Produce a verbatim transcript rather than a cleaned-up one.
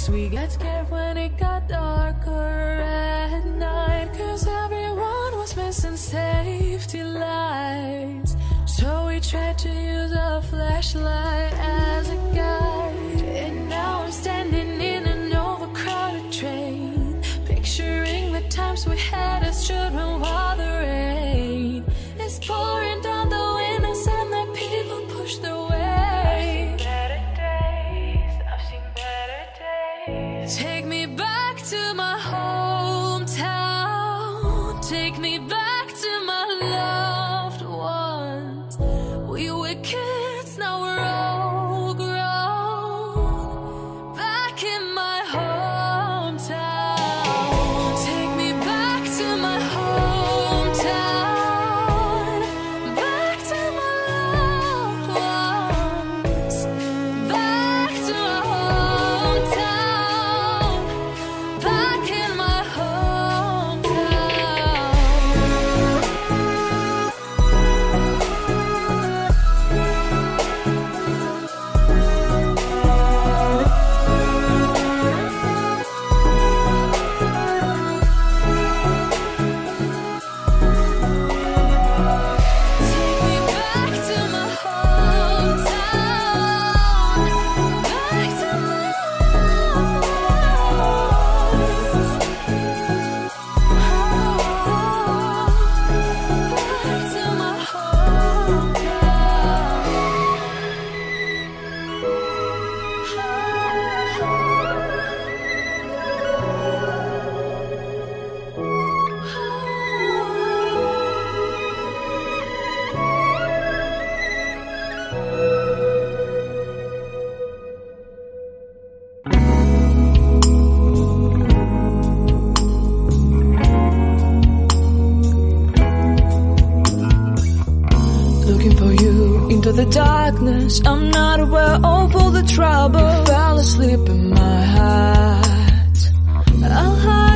Guess we got scared when it got darker at night, 'cause everyone was missing safety lights. So we tried to use a flashlight as a guide. And now I'm standing in an overcrowded train, picturing the times we had as children while the rain is pouring down the windows and the people push their way. I've seen better days, I've seen better days. Take me back to my hometown, take me back to my loved ones. We were kids, now we're all grown, back in my hometown. Take me back to my hometown, back to my loved ones, back to my hometown, back in my the darkness, I'm not aware of all the trouble. Fell asleep in my heart, I'll hide